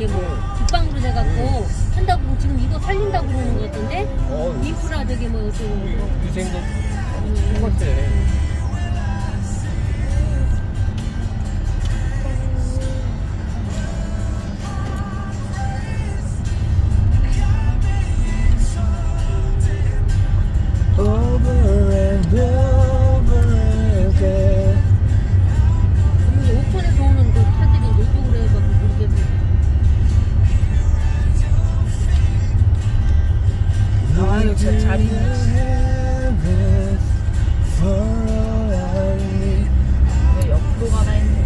이렇게 뭐 뒷방으로 돼갖고 한다고 지금 이거 살린다고 그러는 것 같은데 인프라 되게 뭐 유생도 똑같아. 오픈에서 오는 그 차들이 이쪽으로 해갖고 모르겠네. 아유 저 자리는 왜 옆으로 가나 했네.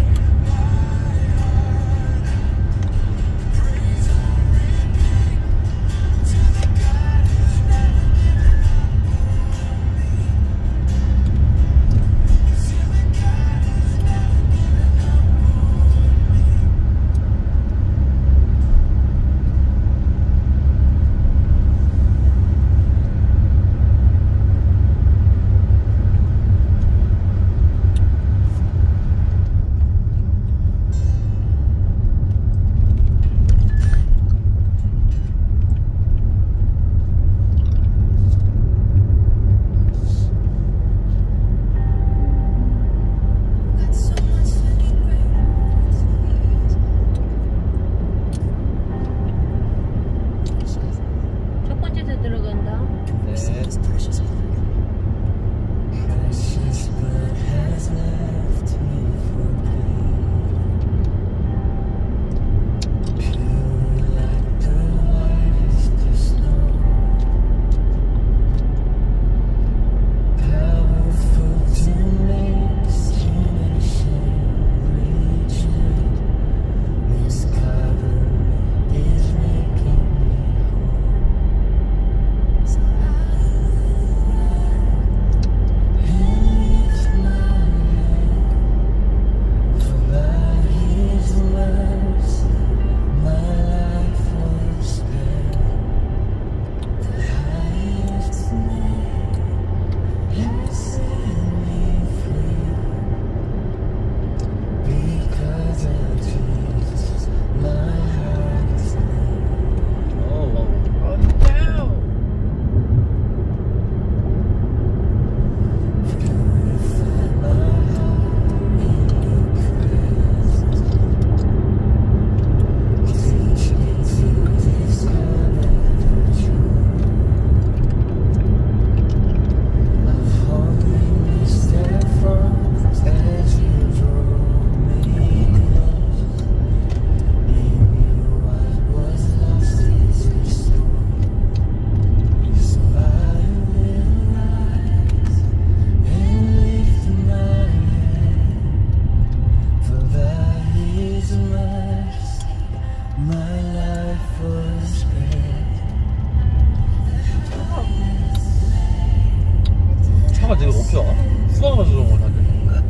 차가 되게 높지 않아? 수강가서 저런 걸 하는데.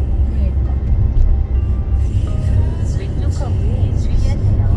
왼쪽하고 주의하세요.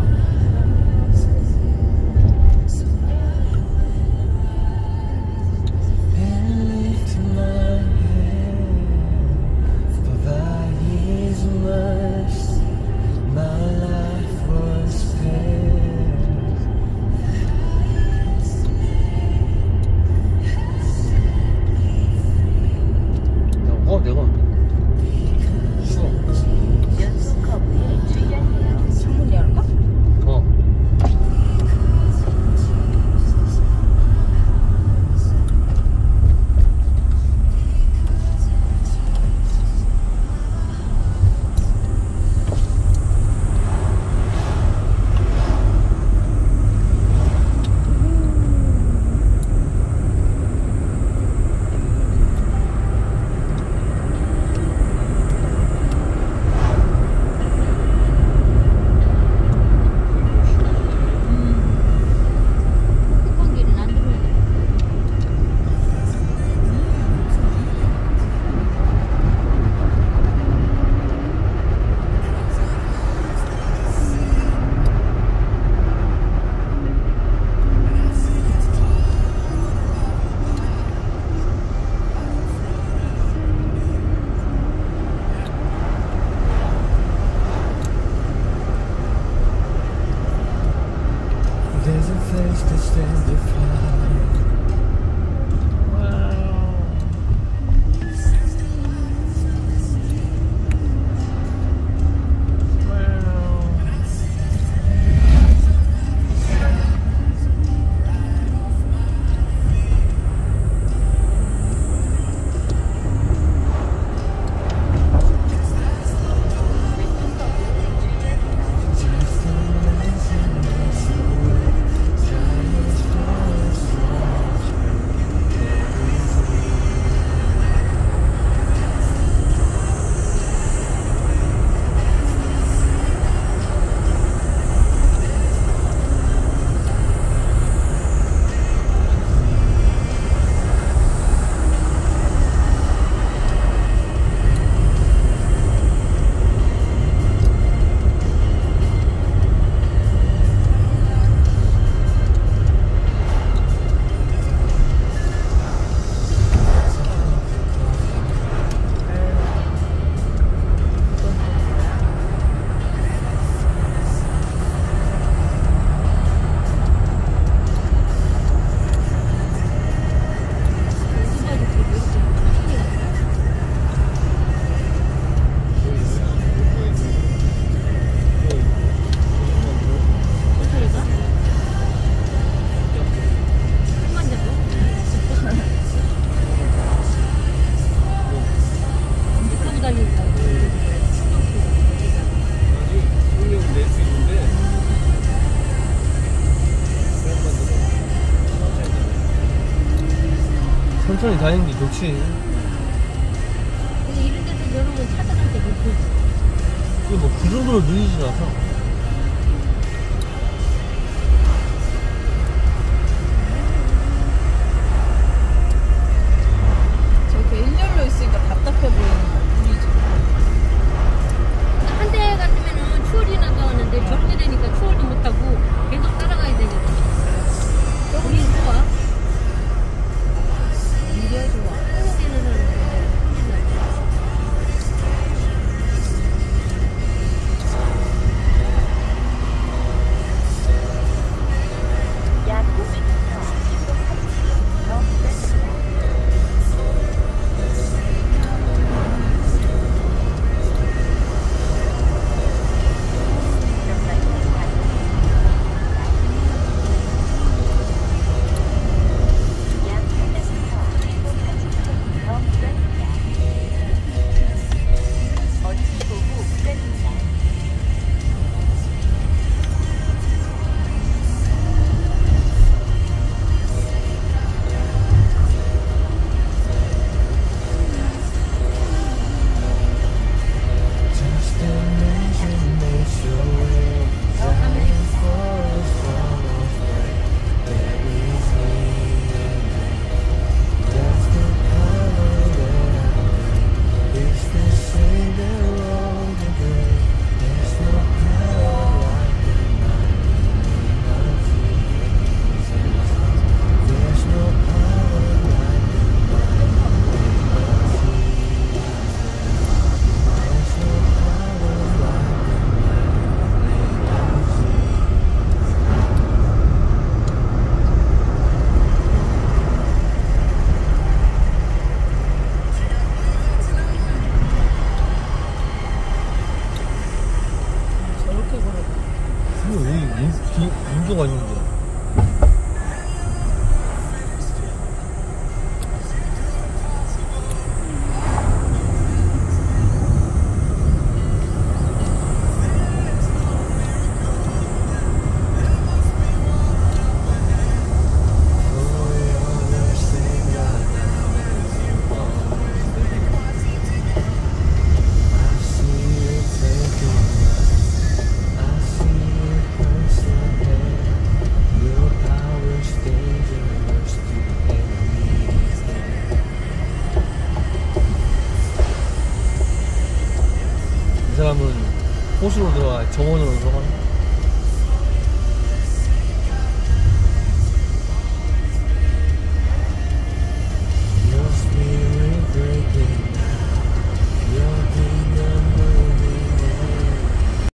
place to stand defined. 천천히 다니는 게 좋지. 근데 이런 데서 여러 번 찾아갈 때 못 이게 뭐 그 정도로 느리진 않아서. 저렇게 일렬로 있으니까 답답해 보이는 거 뿐이지. 한 대 같으면은 추월이나 더 하는데 저렇게 되니까 추월도 못하고 계속 따라가야 되니까. 우리 좋아. 이게 좋아. 한국에는 하는데. 약 50m 신곡 더 부탁드립니다. 약 300m 신곡 더 부탁드립니다. 어디 보고 부탁드립니다. 저렇게 걸어. 이거 여기 인도가 있는데. 이 사람은 호수로 들어가 정원으로 들어가.